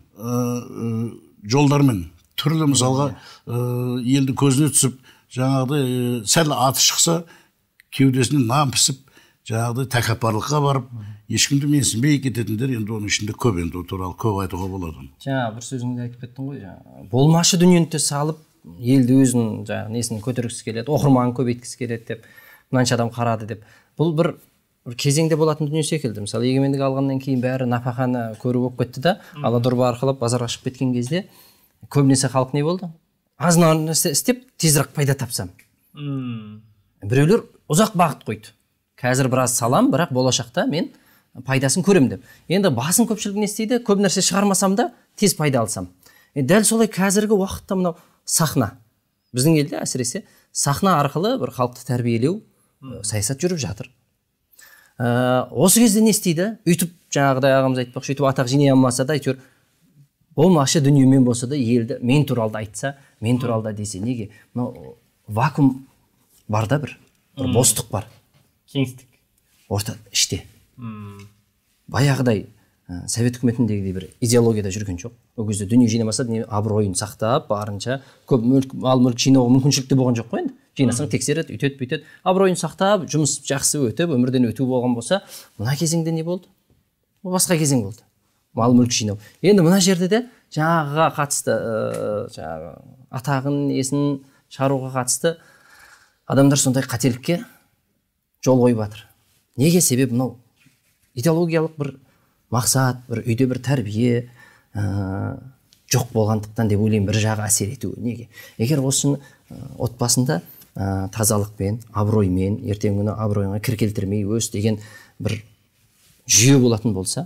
жолдармен түрлі мысалға елді көзіне түсіп, жаңағыдай сәл аты шықса, кеудесіне нан пісіп, жаңағыдай тәкаппарлыққа барып, ешкімді менсінбей кететіндер енді оның ішінде көп, енді ол туралы көп айтуға болады. Жаңа бір сөзіңді айтып кеттің ғой, болмашы дүниені де салып, елді өзінің жаңағы несін көтергісі келеді, оқырманын көбейткісі келеді деп, мынанша адам қарады деп. Бұл бір кезеңде болатын дүние секілді. Мысалы, егемендік алғаннан кейін бәрі нәпақаны көру болып кетті да, ала-дорба арқылы базарға шығып кеткен кезде көбінесе халық не болды? Азын-аулақ нәрсе істеп, тезірек пайда тапсам. Біреулер ұзақ бағыт қойды. Қазір біраз салам, бірақ болашақта мен пайдасын көрем деп. Енді басын көпшілік не істейді? Көп нәрсе шығармасам да тез пайда алсам. Дәл солай қазіргі уақытта мынау сахна. Біздің елде әсіресе сахна арқылы бір халықты тәрбиелеу саясат жүріп жатыр. Осы кезде не істейді? Үйтіп жаңағыдай ағамыз айтпақшы, үйтіп атақ жинай алмаса да, әйтеуір болмашы дүниемен болса да елді мен туралы айтса, мен туралы да десе, неге? Мынау вакуум бар да, бір бостық бар. Кеңістік. Орта іште. Баяғыдай совет үкіметіндегідей бір идеологияда жүрген жоқ. Ол кезде дүние жинамаса, абыройын сақтап, барынша көп мал-мүлк жинауға мүмкіншілікті болған жоқ қой енді. Жинасаң тексереді, үйтеді, бүйтеді. Абыройын сақтап, жұмыс жақсы өтіп, өмірден өту болған болса, мына кезеңде не болды? Ол басқа кезең болды. Мал-мүлк жинау. Енді мына жерде де жаңағыға қатысты, жаңағы атағын, есін шығаруға қатысты адамдар сондай қателікке жол қойып жатыр. Неге? Себеп мынау идеологиялық бір мақсат, бір үйде бір тәрбие жоқ болғандықтан деп ойлаймын, бір жағы әсер етуі. Неге? Егер осыны отбасында тазалықпен, абыроймен, ертеңгі күні абыройыңа кір келтірмей өс деген бір жүйе болатын болса,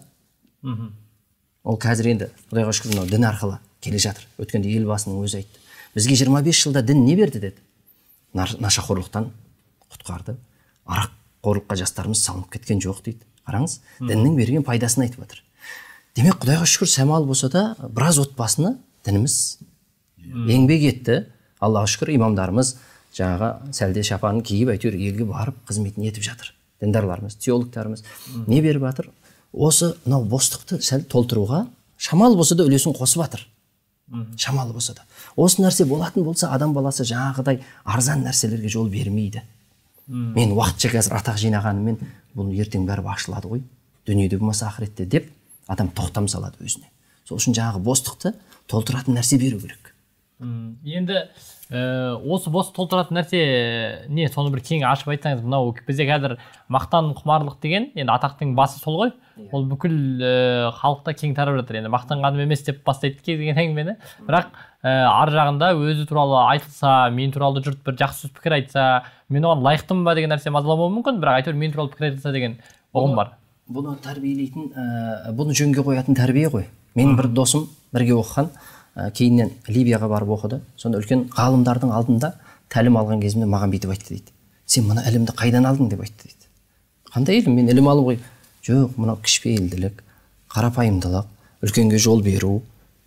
ол қазір енді Құдайға шүкір мынау дін арқылы келе жатыр. Өткенде елбасының өзі айтты. Бізге 25 жылда дін не берді деді? Нашақорлықтан құтқарды. Арақ қорлыққа жастарымыз салынып кеткен жоқ дейді. Қараңыз, діннің берген пайдасын айтып жатыр. Демек, Құдайға шүкір сәмал болса да, біраз отбасыны дініміз еңбек етті. Аллаға шүкір имамдарымыз жаңағы сәлде шапанын киіп әйтеуір елге барып қызметін етіп жатыр. Діндарларымыз, теологтарымыз не беріп жатыр? Осы мынау бостықты сәл толтыруға шамал болса да үлесін қосып жатыр. Шамалы болса да. Осы нәрсе болатын болса, адам баласы жаңағыдай арзан нәрселерге жол бермейді. Мен уақытша қазір атақ жинағанымен бұл ертең бәрі ашылады ғой. Дүниеде болмаса ақыретте деп адам тоқтам салады өзіне. Сол үшін жаңағы бостықты толтыратын нәрсе беру керек. Енді осы бос толтыратын нәрсе не? Соны бір кең ашып айтсаңыз. Мынау бізде қазір мақтан құмарлық деген, енді атақтың басы сол ғой. Ол бүкіл халықта кең тарап жатыр. Енді мақтанғаным емес деп бастайды деген әңгімені. Бірақ ар жағында өзі туралы айтылса, мен туралы жұрт бір жақсы сөз пікір айтса, мен оған лайықтымын ба деген нәрсе мазаламауы мүмкін, бірақ әйтеуір мен туралы пікір айтылса деген ұғым бар. Бұны тәрбиелейтін, бұны жөнге қоятын тәрбие ғой. Мен бір досым бірге оқыған, кейіннен Либияға барып оқыды. Сонда үлкен ғалымдардың алдында тәлім алған кезімде маған бүйтіп айтты дейді. Сен мына ілімді қайдан алдың деп айтты дейді. Қандай ілім? Мен ілім алып қой. Жоқ, мынау кішіпейілділік, қарапайымдылық, үлкенге жол беру,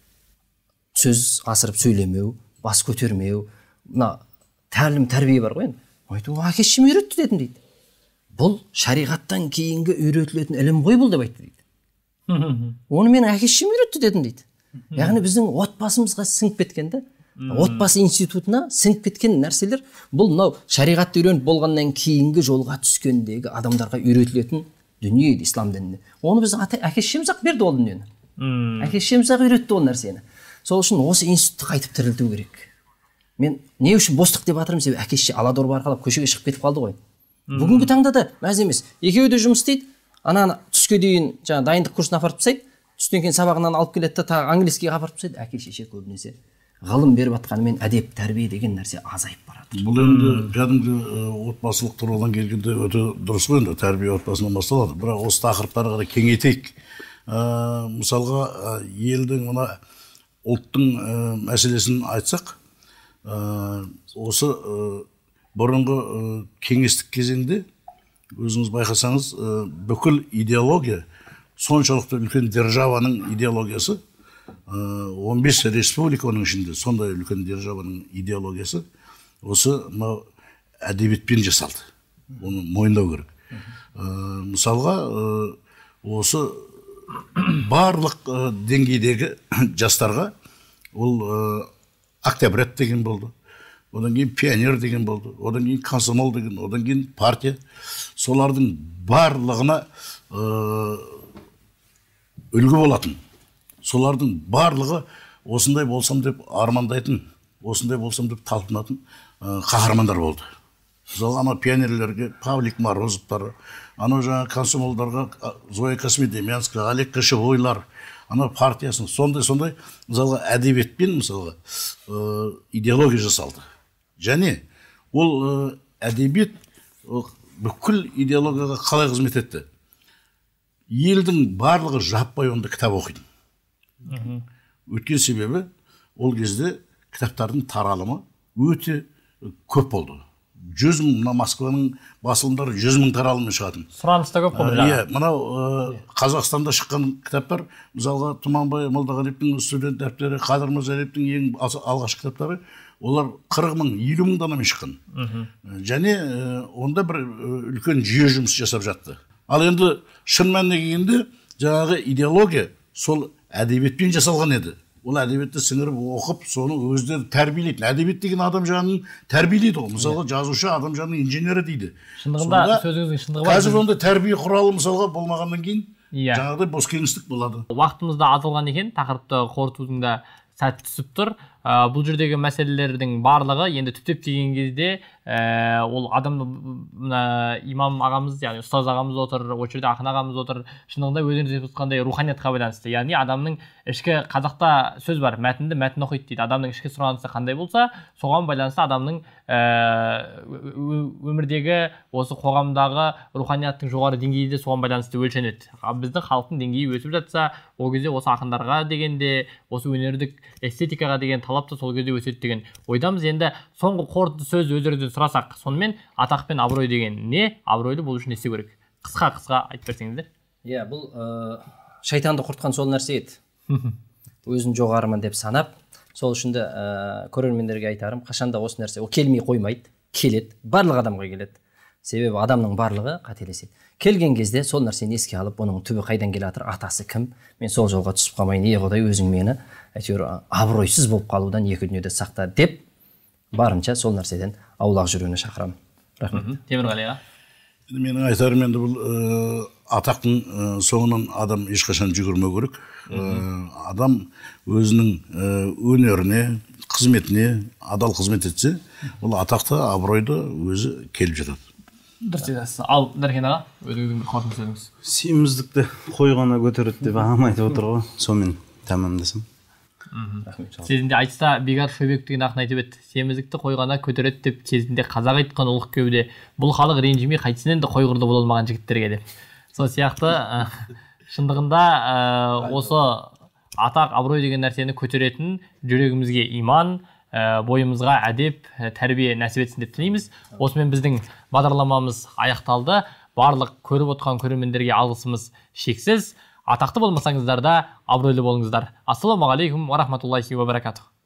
сөз асырып сөйлемеу, бас көтермеу, мына тәлім тәрбие бар ғой енді. Айту, әке-шешем үйретті дедім дейді. Бұл шариғаттан кейінгі үйретілетін ілім ғой бұл деп айтты дейді. Оны мен әке-шешем үйретті дедім дейді. Яғни біздің отбасымызға сіңіп кеткен де, отбасы институтына сіңіп кеткен нәрселер, бұл мынау шариғатты үйреніп болғаннан кейінгі жолға түскендегі адамдарға үйретілетін дүние еді ислам дінінде. Оны біздің әке-шешеміз ақ берді ол дүниені. Әке-шешеміз ақ үйретті ол нәрсені. Сол үшін осы институтты қайтып тірілту керек. Мен не үшін бостық деп жатырмын? Себебі әке-шеше ала-дорба арқалап көшеге шығып кетіп қалды ғой. Бүгінгі таңда да мәз емес. Екеуі де жұмыс істейді. Ананы түске дейін жаңа дайындық курсына апарып тастайды. Түстен кейін сабағынан алып келеді де тағы английскийге апарып тастайды. Әке-шеше көбінесе ғылым беріп жатқанымен әдеп тәрбие деген нәрсе азайып барады. Бұл енді кәдімгі отбасылық тұрғыдан келгенде өте дұрыс қой, енді тәрбие отбасынан басталады. Бірақ осы тақырыптарға қарай кеңейтейік. Мысалға елдің мына ұлттың мәселесін айтсақ, осы бұрынғы кеңестік кезеңде өзіңіз байқасаңыз, бүкіл идеология, соншалықты үлкен державаның идеологиясы, 15 республика оның ішінде сондай үлкен державаның идеологиясы осы әдебиетпен жасалды. Оны мойындау керек. Мысалға, осы барлық деңгейдегі жастарға ол октябрят деген болды. Одан кейін пионер деген болды. Одан кейін комсомол деген, одан кейін партия. Солардың барлығына үлгі болатын. Солардың барлығы осындай болсам деп армандайтын, осындай болсам деп талпынатын қаһармандар болды. Мысалы, ана пионерлерге Павлик Морозовтар, ана жаңа комсомолдарға Зоя Космодемьянская, Олег Кошевойлар, ана партиясын сондай, мысалға әдебиетпен мысалға идеология жасалды. Және ол әдебиет бүкіл идеологияға қалай қызмет етті? Елдің барлығы жаппай онда кітап оқиды. Өткен себебі ол кезде кітаптардың таралымы өте көп болды. 100 мың, мына Москваның басылымдары 100 мың таралыммен шығатын. Сұраныста көп болды жаңа. Мынау Қазақстанда шыққан кітаптар, мысалға Тұманбай Молдағалиевтің студент дәптері, Қадыр Мырзалиевтің ең алғашқы кітаптары, олар 40 мың, 50 мың данамен шыққан. Және онда бір үлкен жүйе жұмыс жасап жатты. Ал енді шын мәніне келгенде жаңағы идеология сол әдебиетпен жасалған еді. Ол әдебиетті сіңіріп оқып, соны өздері тәрбиелейтін. Әдебиет деген адам жанын тәрбиелейді ғой. Мысалға жазушы адам жанын инженері дейді. Шындығында сөзіңіздің шындығы бар. Қазір онда тәрбие құралы мысалға болмағаннан кейін жаңағыдай бос кеңістік болады. Уақытымызда азалған екен, тақырыпты қорытудың да сәт түсіп тұр. Бұл жердегі мәселелердің барлығы енді түптеп келген кезде ол адам имам ағамыз, яғни ұстаз ағамыз отыр, ол жерде ақын ағамыз отыр. Шынында өздеріңіз айтып отқандай руханиятқа байланысты. Яғни адамның ішкі, қазақта сөз бар, мәтінді мәтін оқиды дейді. Адамның ішкі сұранысы қандай болса, соған байланысты адамның өмірдегі осы қоғамдағы руханияттың жоғары деңгейі де соған байланысты өлшенеді. Біздің халықтың деңгейі өсіп жатса, ол кезде осы ақындарға дегенде, осы өнердік эстетикаға деген талап та сол кезде өседі деген ойдамыз. Енді соңғы қорытынды сөз өздеріңізден сұрасақ, сонымен атақ пен абырой деген не? Абыройлы болу үшін не істеу керек? Қысқа айтып берсеңіздер. Иә, бұл шайтанды құртқан сол нәрсе еді. Өзін жоғарымын деп санап, сол үшін де көрермендерге айтарым, қашанда осы нәрсе ол келмей қоймайды, келеді, барлық адамға келеді. Себебі адамның барлығы қателеседі. Келген кезде сол нәрсені еске алып, оның түбі қайдан келе жатыр, атасы кім? Мен сол жолға түсіп қалмайын, Құдай өзің мені әйтеуір абыройсыз болып қалудан екі дүниеде сақта деп, барынша сол нәрседен аулақ жүруіне шақырамын. Рахмет. Темірғали аға. Менің айтарым енді бұл атақтың соңынан адам ешқашан жүгірмеу керек. Адам өзінің өнеріне, қызметіне адал қызмет етсе, бұл атақты, абыройды өзі келіп жатады. Дұрыс айтасыз. Ал Дәркен аға, өзіңіздің қорытынды сөзіңіз. Семіздікті қойғана көтереді деп ағам айтып отыр ғой, сонымен тәмамдасам. Сезінде айтыста Бегар Шойбек деген ақын айтып еді, семіздікті қойғана көтереді деп кезінде қазақ айтқан ұлық кеуде, бұл халық ренжімей қайтсынен де қойғырды бола алмаған жігіттерге деп. Сол сияқты шындығында осы атақ, абырой деген нәрсені көтеретін жүрегімізге иман, бойымызға әдеп, тәрбие нәсіп етсін деп тілейміз. Осымен біздің бағдарламамыз аяқталды. Барлық көріп отқан көрермендерге алғысымыз шексіз. Атақты болмасаңыздар да абыройлы болыңыздар. Ассаламу алейкум ва рахматуллахи ва баракатух.